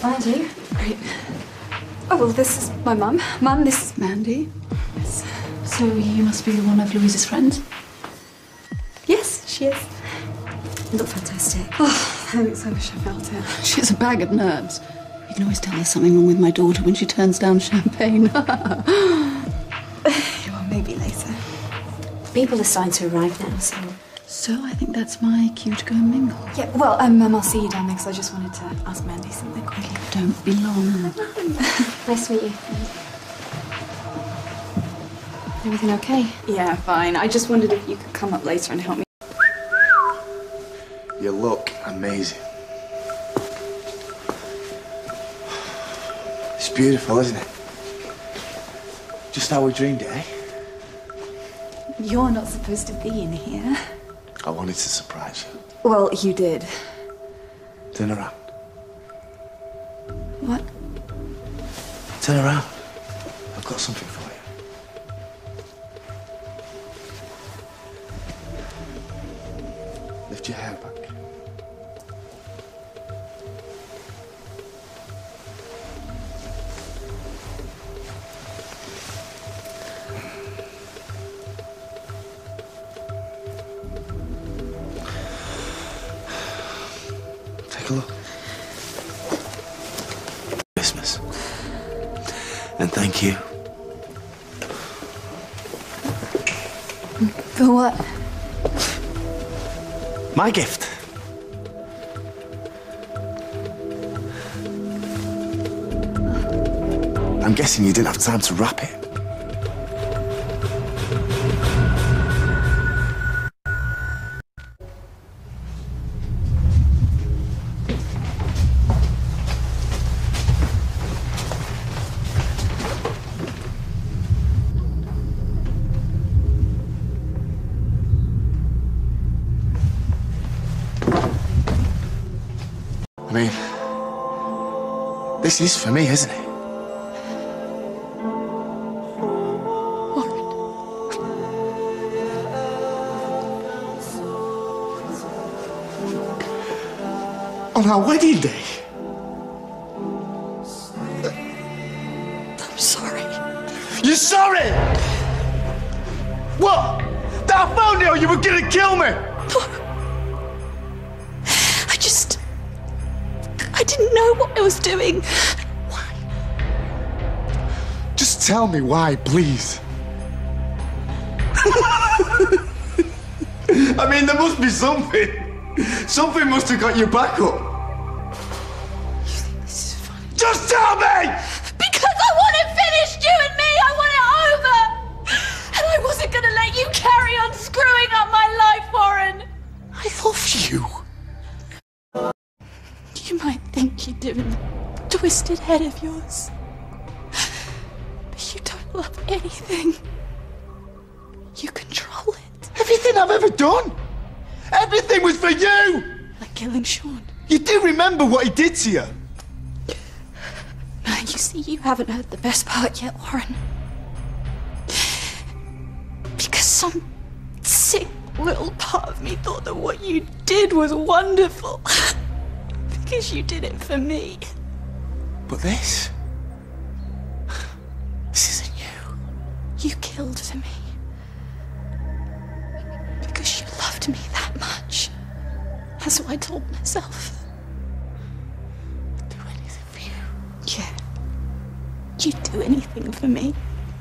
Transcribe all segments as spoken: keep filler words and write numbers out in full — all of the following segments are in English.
Mandy. Great. Oh, well, this is my mum. Mum, this is Mandy. Yes. So you must be one of Louise's friends? Yes, she is. You look fantastic. Oh, thanks. I wish I felt it. She's a bag of nerves. You can always tell there's something wrong with my daughter when she turns down champagne. Well, maybe later. People are starting to arrive now, so... So I think that's my cue to go and mingle. Yeah, well, um, um, I'll see you down there because I just wanted to ask Mandy something quickly. Don't be long. Nice to meet you. Everything okay? Yeah, fine. I just wondered if you could come up later and help me. You look amazing. It's beautiful, isn't it? Just how we dreamed it, eh? You're not supposed to be in here. I wanted to surprise you. Well, you did. Turn around. What? Turn around. I've got something for you. Lift your hair back. Take a look. Christmas. And thank you. For what? My gift. I'm guessing you didn't have time to wrap it. I mean, this is for me, isn't it? On our wedding day? I'm sorry. You're sorry? What? That I found you or you were gonna kill me? I just... I didn't know what I was doing. Why? Just tell me why, please. I mean, there must be something. Something must have got you back up. This is funny. Just tell me! Because I want it finished, you and me! I want it over! And I wasn't gonna let you carry on screwing up my life, Warren! I love you. You might think you're doing the twisted head of yours. But you don't love anything. You control it. Everything I've ever done. Everything was for you. Like killing Sean. You do remember what he did to you? You see, you haven't heard the best part yet, Warren. Because some sick little part of me thought that what you did was wonderful. Because you did it for me. But this... This isn't you. You killed for me. Because you loved me that much. That's what I told myself. I'd do anything for you. Yeah. You'd do anything for me.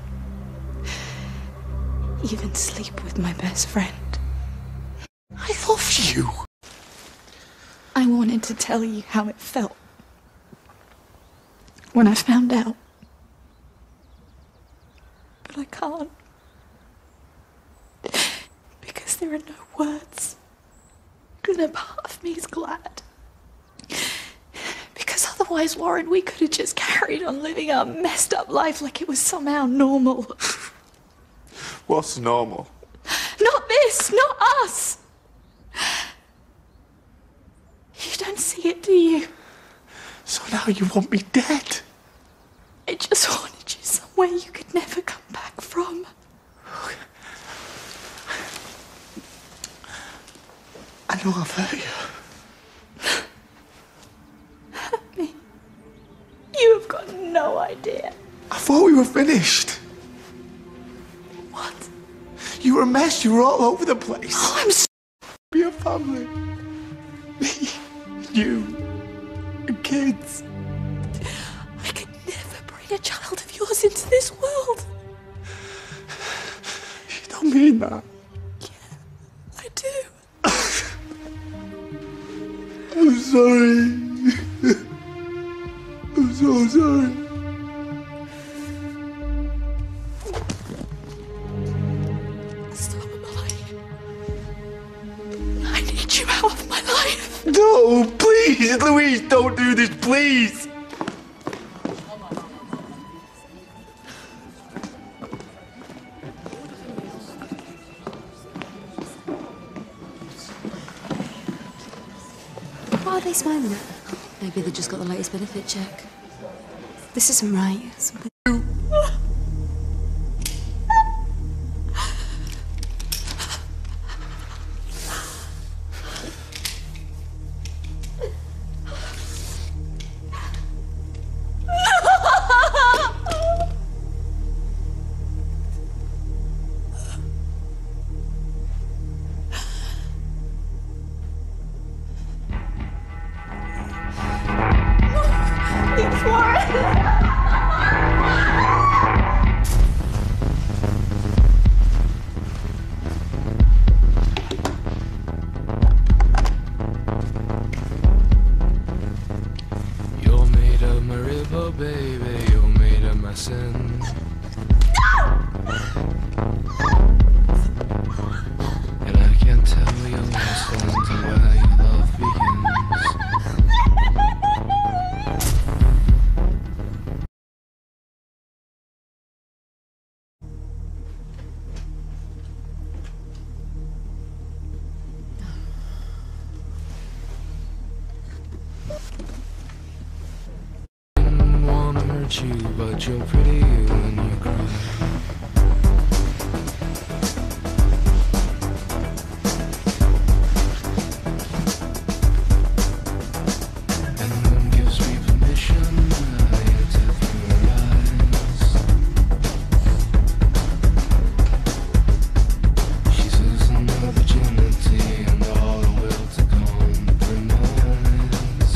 Even sleep with my best friend. I love you. I wanted to tell you how it felt when I found out. But I can't. Because there are no words. And a part of me is glad. Because otherwise, Warren, we could have just carried on living our messed up life like it was somehow normal. What's normal? Not this, not us. You don't see it, do you? So now you want me dead? I just wanted you somewhere you could never come back from. I know I've hurt you. Hurt me? thought we were finished. What? You were a mess. You were all over the place. Oh, I'm so... Be a family. Me, you, and kids. I could never bring a child of yours into this world. You don't mean that. Yeah, I do. I'm sorry. I'm so sorry. Stop, Molly. I need you out of my life. No, please, Louise, don't do this, please. What are they smiling at? Maybe they just got the latest benefit check. This isn't right. Something... You're made of my river, baby. You're made of my sin. And I can't tell where your lost ends and where your love begins. Didn't wanna hurt you, but you're pretty when you cry. And then gives me permission, I hit it through her eyes. She says no virginity and all the will to compromise.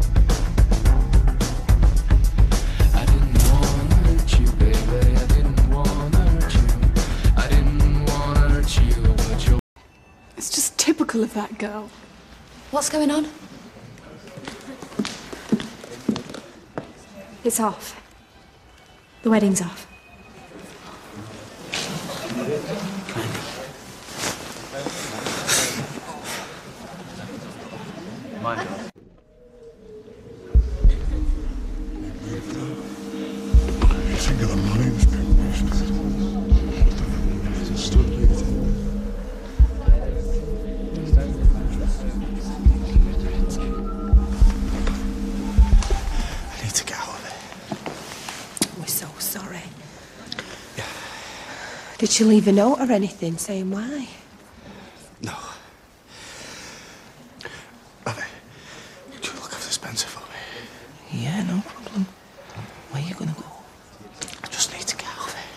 I didn't wanna hurt you, baby, I didn't wanna hurt you. I didn't wanna hurt you, but you're... It's just typical of that girl. What's going on? It's off. The wedding's off. You think of the money that's been wasted. It's still bleeding. I need to get out of here. We're so sorry. Did she leave a note or anything saying why? No. Abby, could you look after Spencer for me? Yeah, no problem. Where are you gonna go? I just need to get out of here.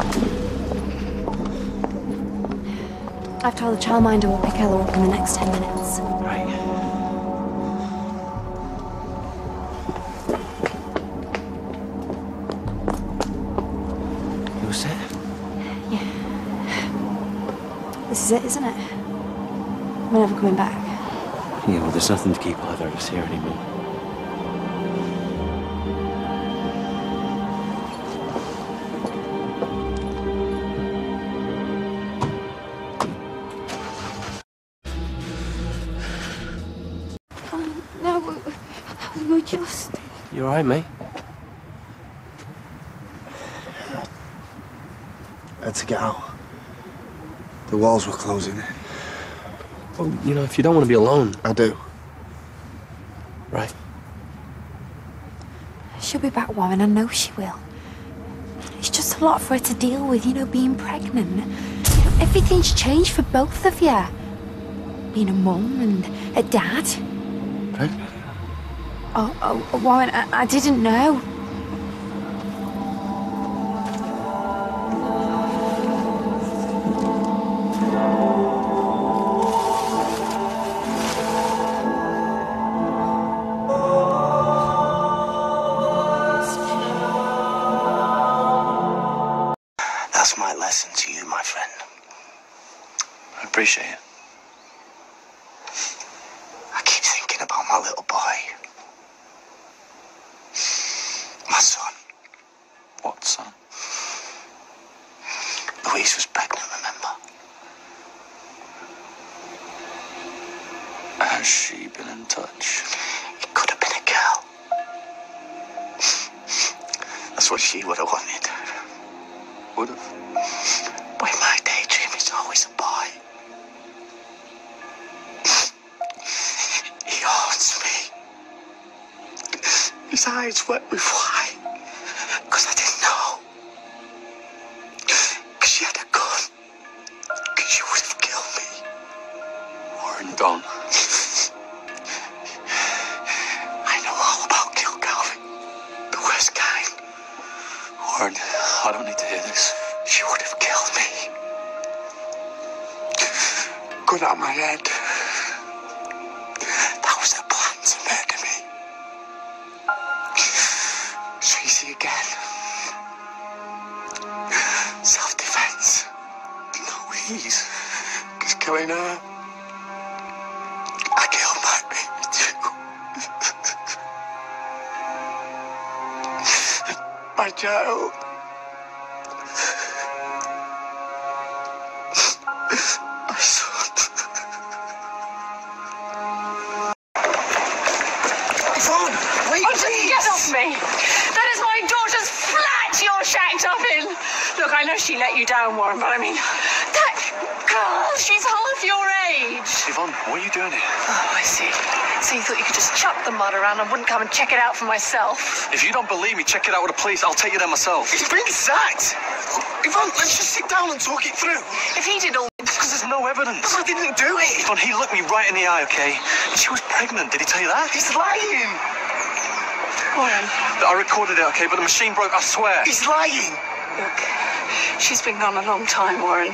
I've told the childminder we'll pick Ella up in the next ten minutes. Right. You all set? Yeah. This is it, isn't it? We're never coming back. Yeah, well, there's nothing to keep either of us here anymore. No, we, we were just... You all right, mate? I had to get out. The walls were closing in. Well, you know, if you don't want to be alone... I do. Right. She'll be back, Warren, I know she will. It's just a lot for her to deal with, you know, being pregnant. You know, everything's changed for both of you. Being a mum and a dad. Pregnant? Oh, oh, Warren, I, I didn't know. That's my lesson to you, my friend. I appreciate it. I keep thinking about my little boy. My son. What, son? Louise was pregnant, remember? Has she been in touch? It could have been a girl. That's what she would have wanted. Would have. But in my daydream, it's always a boy. He haunts me. His eyes wet with wine. Because I didn't know. Because she had a gun. Because she would have killed me. Warren, don't. I know all about Kill Calvin. The worst kind. Warren, I don't need to hear this. She would have killed me. Gun out my head. That was her plan to murder me. So you see again. Self-defense. Louise is killing her. I killed my baby too. My child. My son. Yvonne, wait, Oh, just get off me! That is my daughter's flat you're shacked up in! Look, I know she let you down, Warren, but I mean, that girl, she's half your age! Yvonne, what are you doing here? Oh, I see. So you thought you could just chuck the mud around and wouldn't come and check it out for myself? If you don't believe me, check it out with the police. I'll take you there myself. He's been sacked. Yvonne, let's just sit down and talk it through. If he did all... Because there's no evidence. I didn't do it. Yvonne, he looked me right in the eye, okay? She was pregnant. Did he tell you that? He's lying. Warren, I recorded it, okay, but the machine broke, I swear. He's lying. look, she's been gone a long time, Warren.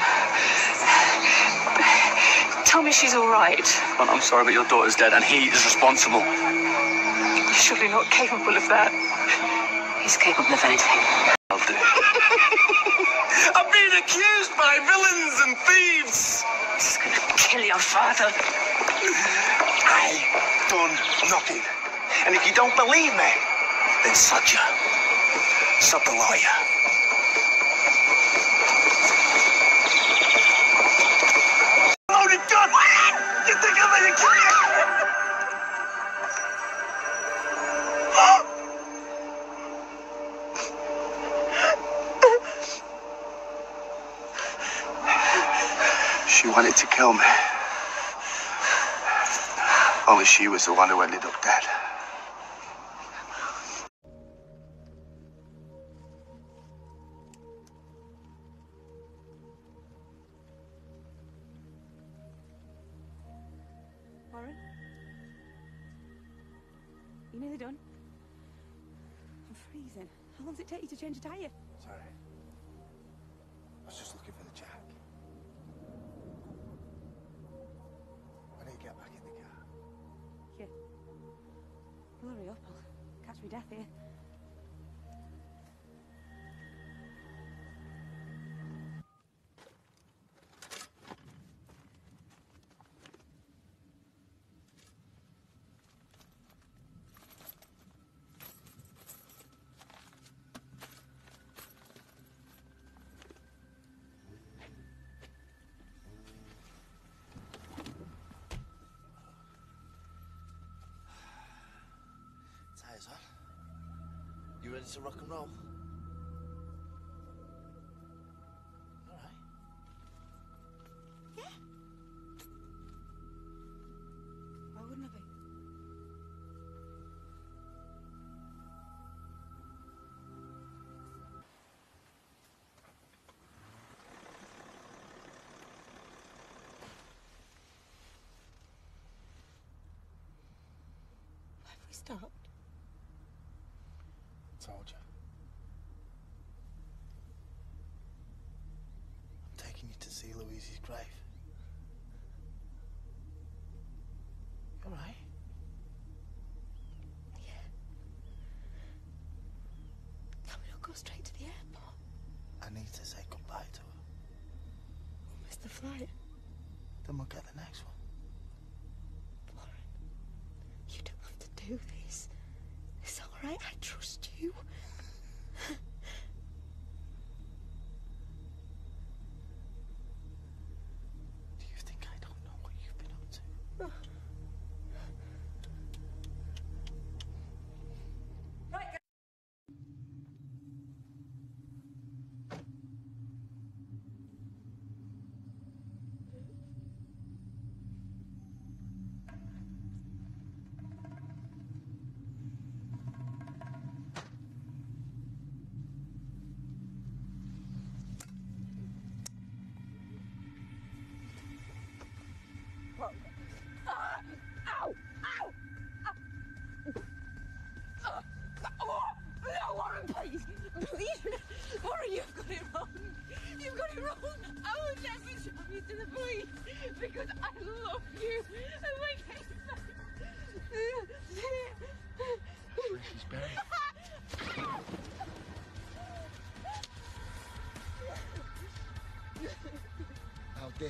Tell me she's all right. Well, I'm sorry, but your daughter's dead, and he is responsible. You're surely not capable of that. He's capable of anything. I'll do. I'm being accused by villains and thieves. He's gonna kill your father. I done nothing. And if you don't believe me, then sod you. Sod the lawyer. Loaded gun! You think I'm gonna kill you? She wanted to kill me. Only she was the one who ended up dead. Warren? You nearly done? I'm freezing. How long does it take you to change a tyre? Sorry. catch me death here. Tires on. You ready to rock and roll? All right. Yeah. Why wouldn't I be? Why have we stopped? Told you. I'm taking you to see Louise's grave. You all right? Yeah. Can we not go straight to the airport? I need to say goodbye to her. We'll miss the flight. Then we'll get the next one. Warren, you don't have to do this. It's all right. I trust you. Do you think I don't know what you've been up to? Right. Whoa. Ah! Ow! Ow! Ah! Oh! No, Warren, please! Please! Warren, you've got it wrong! You've got it wrong! I will never show you to the police because I love you! And my case. She's buried. Now, Dick.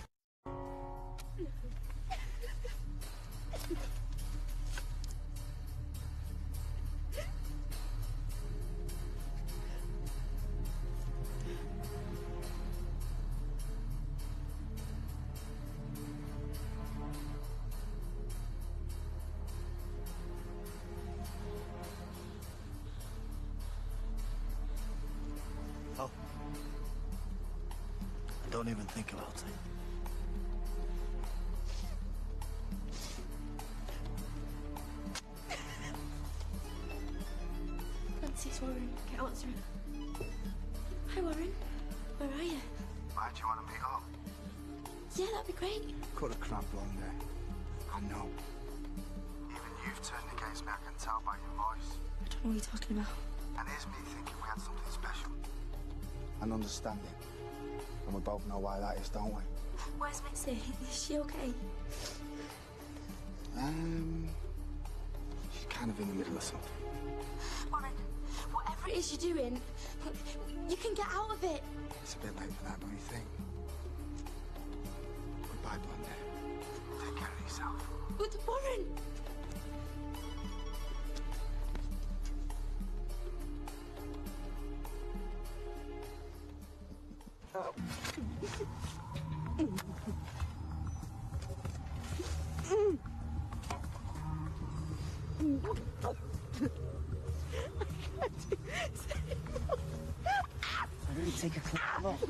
Oh. Don't even think about it. Francis, Warren, get answering. Hi, Warren. Where are you? Why do you want to meet up? Yeah, that'd be great. Cut the crap long there. I know. Even you've turned against me, I can tell by your voice. I don't know what you're talking about. And here's me thinking we had something special. And understanding. And we both know why that is, don't we? Where's Mitzi? Is she okay? Um, she's kind of in the middle of something. Warren, whatever it is you're doing, you can get out of it. It's a bit late for that, don't you think? Goodbye, Blondie. Take care of yourself. But Warren! Oh. I really take a clean look.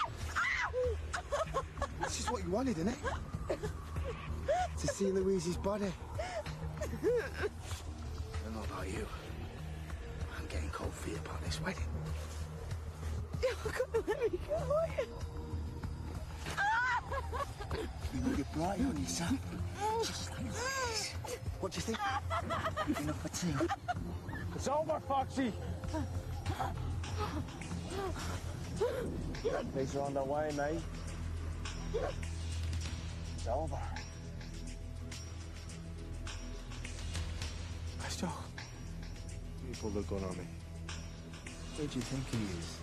This is what you wanted, isn't it? To see Louise's body. I don't know about you. I'm getting cold feet about this wedding. You're gonna let me go. You know, you brought it on yourself. Just like this. What do you think? Enough for tea. It's over, Foxy. Things are on their way, mate. It's over. Let's go. pulled a gun on me. Who do you think he is?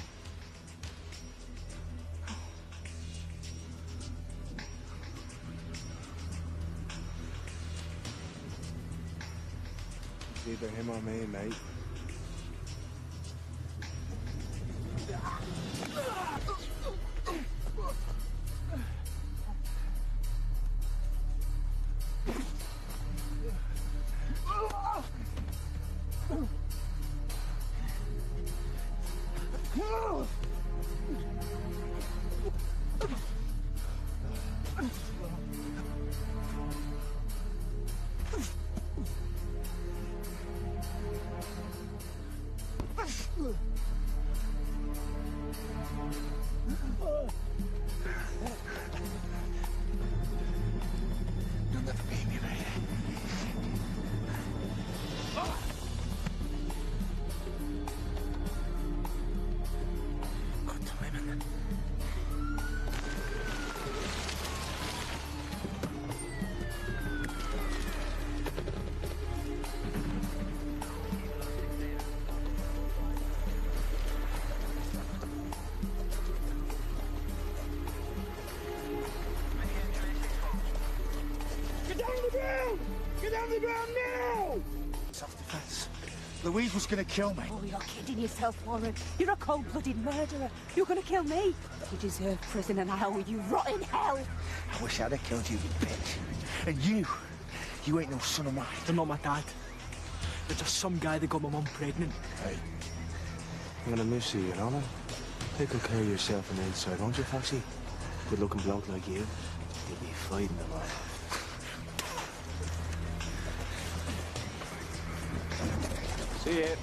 It's either him or me, mate. You'll never beat me, mate. Good timing. Get down the ground! Get down the ground now! Self-defense. Louise was gonna kill me. Oh, you're kidding yourself, Warren. You're a cold-blooded murderer. You're gonna kill me. You deserve prison and hell, you rotten hell. I wish I'd have killed you, you bitch. And you, you ain't no son of mine. They're not my dad. They're just some guy that got my mum pregnant. Hey, I'm gonna miss you, you know that? Take good care of yourself on the inside, won't you, Foxy? Good-looking bloke like you, you'll be fighting a lot. See ya.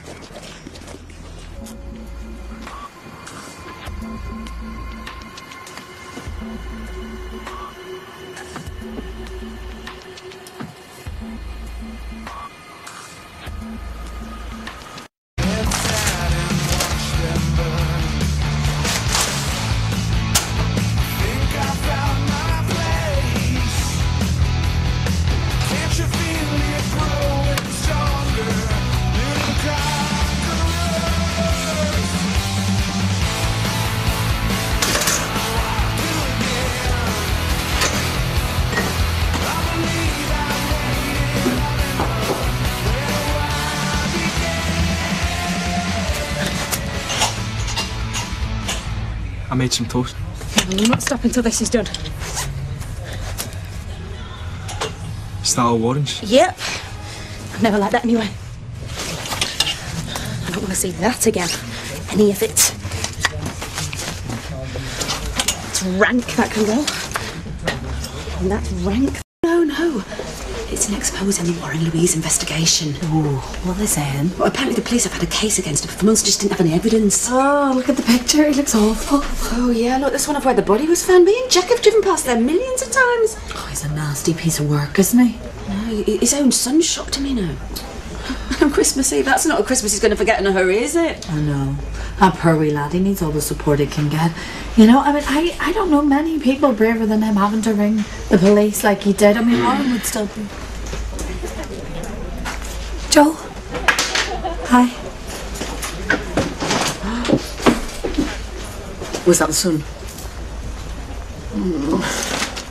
I made some toast. We'll not stop until this is done. Is that all orange? Yep. I've never liked that anyway. I don't want to see that again. Any of it. It's rank, that can go. And that's rank. No, no. It's an exposing the Warren Louise investigation. Oh, what is it? Well, apparently the police have had a case against her, but for months just didn't have any evidence. Oh, look at the picture. It looks awful. Oh, yeah, look, this one of where the body was found. Me and Jack have driven past there millions of times. Oh, he's a nasty piece of work, isn't he? No, his own son shocked him, you know. On Christmas Eve, that's not a Christmas he's going to forget in a hurry, is it? I know. That poor wee lad, he needs all the support he can get. You know, I mean, I, I don't know many people braver than him having to ring the police like he did. I mean, Warren would still be... Joel? Hi. Was that the son? Mm.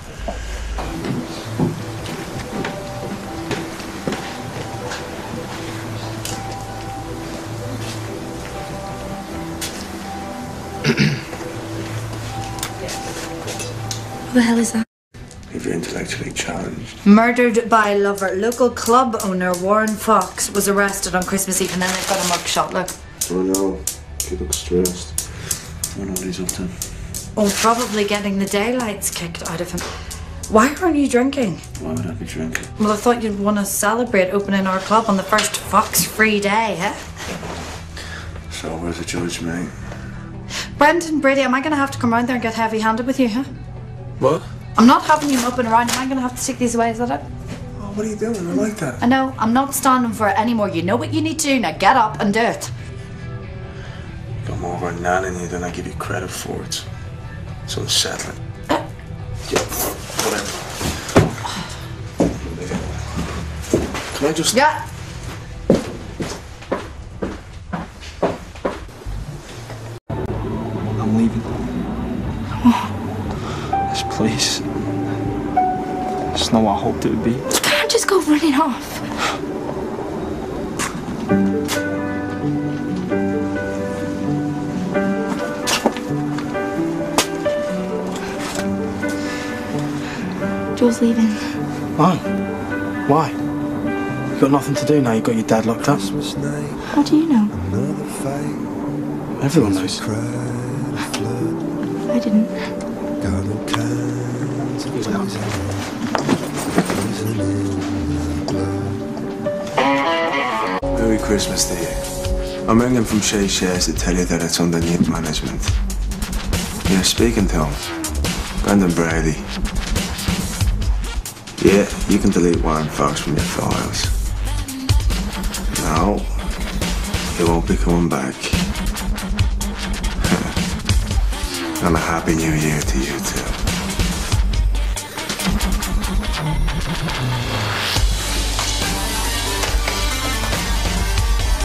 What the hell is that? If you're intellectually challenged. Murdered by a lover. Local club owner Warren Fox was arrested on Christmas Eve and then they've got a mugshot. Look. Oh no, he looks stressed. I don't know what he's up to. Oh, probably getting the daylights kicked out of him. Why aren't you drinking? Why would I be drinking? Well, I thought you'd want to celebrate opening our club on the first Fox-free day, eh? So where's the judge, mate? Brendan, Brady, am I going to have to come round there and get heavy-handed with you, huh? What? I'm not having you up and around. Am I going to have to take these away? Is that it? Oh, what are you doing? I like that. I know. I'm not standing for it anymore. You know what you need to do. Now get up and do it. Got more of a nan in you than I give you credit for. It's so unsettling. Yeah, whatever. Can I just... Yeah. Yes, please. It's not what I hoped it would be. You can't just go running off. Joel's leaving. Oh. Why? You got nothing to do now. You got your dad locked up. How do you know? Everyone knows. I didn't. Merry Christmas to you. I'm ringing from Shea Shares to tell you that it's under new management. You're speaking to him. Brendan Brady. Yeah, you can delete Warren Fox from your files. No, he won't be coming back. And a happy new year to you too.